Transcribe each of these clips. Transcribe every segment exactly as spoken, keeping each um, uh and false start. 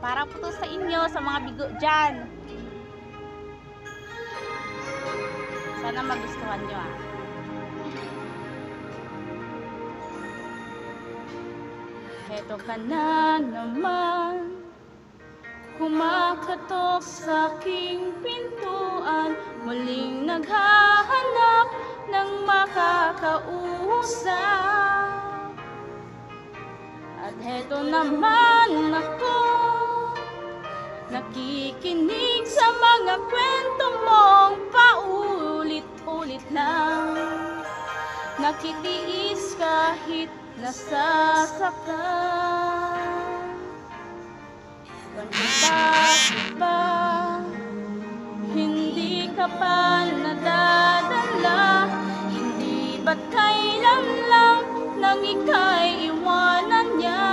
Para po to sa inyo, sa mga bigo dyan. Sana magustuhan nyo ah. Heto ka na naman, kumakatok sa aking pintuan, muling naghahanap ng makakausap. At heto naman ako, nakikinig sa mga kwento mong paulit-ulit lang, nakitiis kahit nasasaktan. Bakit ba hindi ka pa nadadala? Hindi ba't kailan lang nang ika'y iwanan niya?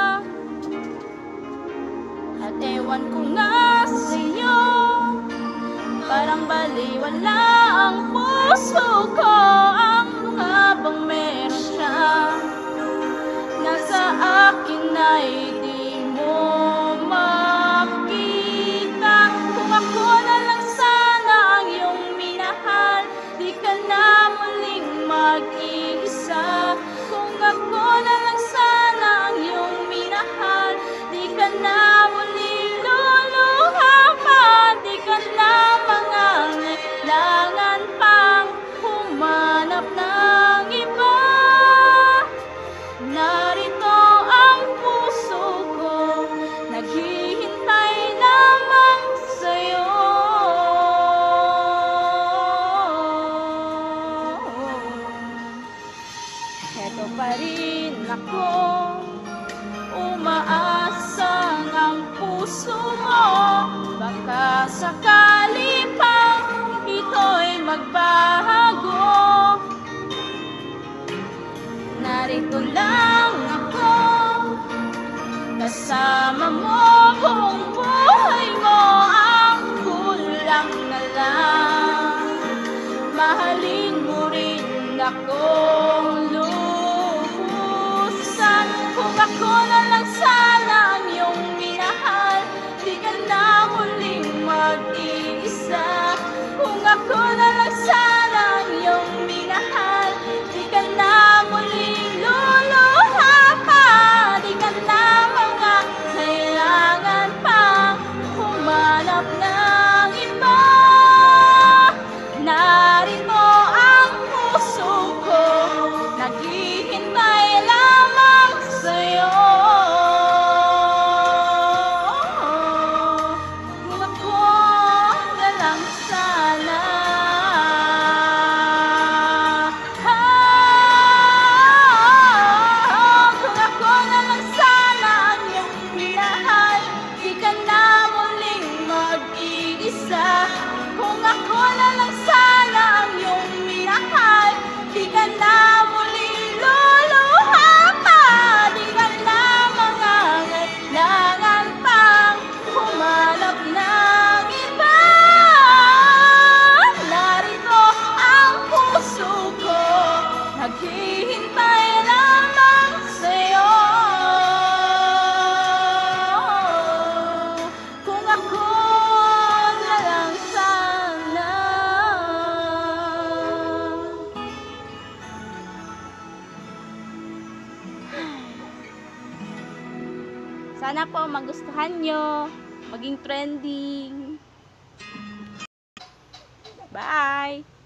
At ewan ko nga sa'yo, parang baliwala ang puso ko. Ang nga bang meron siya nasa akin ay di mo makita? Kung ako na lang sana ang iyong minahal, di ka na muling mag-iisa. Kung ako na lang sana ang iyong minahal, di ka na muling luluha pa, di ka na mangangailangan pang humanap ng iba. Narito ang puso ko, naghihintay lamang sa'yo. Heto pa rin ako, umaasang ang puso mo, baka sakali pang ito'y magbago. Narito lang ako, kasama mo buong buhay mo. Ang kulang na lang, mahalin mo rin akong lubusan. Kung ako na lang sana ang iyong minahal, di ka na muling mag-iisa. Kung ako na lang sana ang iyong minahal, di ka na muling luluha pa, di ka na mangangailangan pang humanap ng iba. Narito ang puso ko, naghihintay lamang sa'yo. Kung ako na lang sana, ah, kung ako na lang sana ang iyong minahal, di ka na muling mag-iisa. Kung ako na lang sana ang iyong minahal, di ka na muling luluha pa, di ka na mangangailangan pang humanap ng iba. Narito ang puso ko, naghihintay lamang sa'yo. Kung ako na lang sana. Sana po magustuhan nyo, maging trending. Bye!